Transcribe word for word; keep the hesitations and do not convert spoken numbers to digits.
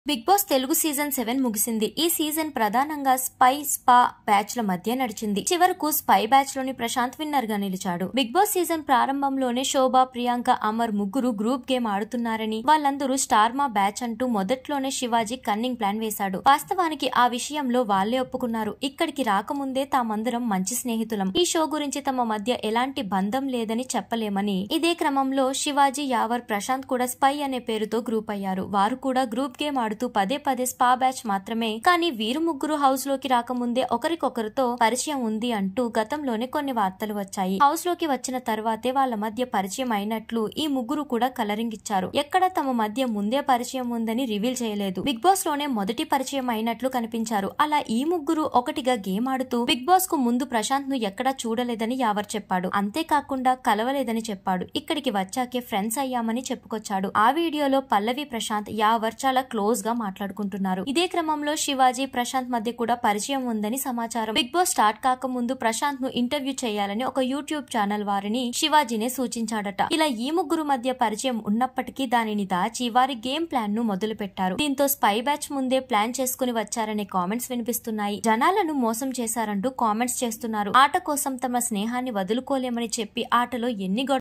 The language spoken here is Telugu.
Big Boss Telugu season seven ముగిసింది. ఈ సీజన్ ప్రధానంగా స్పై స్పా బ్యాచ్ ల మధ్య నడిచింది. చివరకు స్పై బ్యాచ్ లోని ప్రశాంత్ విన్నర్ గా నిలిచాడు. బిగ్ బాస్ సీజన్ ప్రారంభంలోనే శోభ, ప్రియాంక, అమర్ ముగ్గురు గ్రూప్ గేమ్ ఆడుతున్నారని, వాళ్ళందరూ స్టార్ మా బ్యాచ్ అంటూ మొదట్లోనే శివాజీ కన్నింగ్ ప్లాన్ వేశాడు. వాస్తవానికి ఆ విషయంలో వాళ్లే ఒప్పుకున్నారు. ఇక్కడికి రాకముందే తామందరం మంచి స్నేహితులం, ఈ షో గురించి తమ మధ్య ఎలాంటి బంధం లేదని చెప్పలేమని. ఇదే క్రమంలో శివాజీ, యావర్, ప్రశాంత్ కూడా స్పై అనే పేరుతో గ్రూప్ అయ్యారు. వారు కూడా గ్రూప్ గేమ్ ఆడుతూ పదే పదే స్పా బ్యాచ్ మాత్రమే, కానీ వీరు ముగ్గురు హౌస్ లోకి రాకముందే ఒకరికొకరితో పరిచయం ఉంది అంటూ గతంలోనే కొన్ని వార్తలు వచ్చాయి. హౌస్ లోకి వచ్చిన తర్వాతే వాళ్ళ మధ్య పరిచయం అయినట్లు ఈ ముగ్గురు కూడా కలరింగ్ ఇచ్చారు. ఎక్కడ తమ మధ్య ముందే పరిచయం ఉందని రివీల్ చేయలేదు. బిగ్ బాస్ లోనే మొదటి పరిచయం అయినట్లు కనిపించారు. అలా ఈ ముగ్గురు ఒకటిగా గేమ్ ఆడుతూ బిగ్ బాస్ కు ముందు ప్రశాంత్ ను ఎక్కడా చూడలేదని యావర్ చెప్పాడు. అంతేకాకుండా కలవలేదని చెప్పాడు. ఇక్కడికి వచ్చాకే ఫ్రెండ్స్ అయ్యామని చెప్పుకొచ్చాడు. ఆ వీడియోలో పల్లవి, ప్రశాంత్, యావర్ చాలా క్లోజ్ గా మాట్లాడుకుంటున్నారు. ఇదే క్రమంలో శివాజీ, ప్రశాంత్ మధ్య కూడా పరిచయం ఉందని సమాచారం. బిగ్ బాస్ స్టార్ట్ కాక ముందు ప్రశాంత్ ను ఇంటర్వ్యూ చేయాలని ఒక యూట్యూబ్ ఛానల్ వారిని శివాజీనే సూచించాడట. ఇలా ఈ ముగ్గురు మధ్య పరిచయం ఉన్నప్పటికీ దానిని దాచి వారి గేమ్ ప్లాన్ ను మొదలు పెట్టారు. దీంతో స్పై బ్యాచ్ ముందే ప్లాన్ చేసుకుని వచ్చారనే కామెంట్స్ వినిపిస్తున్నాయి. జనాలను మోసం చేశారంటూ కామెంట్స్ చేస్తున్నారు. ఆట కోసం తమ స్నేహాన్ని వదులుకోలేమని చెప్పి ఆటలో ఎన్ని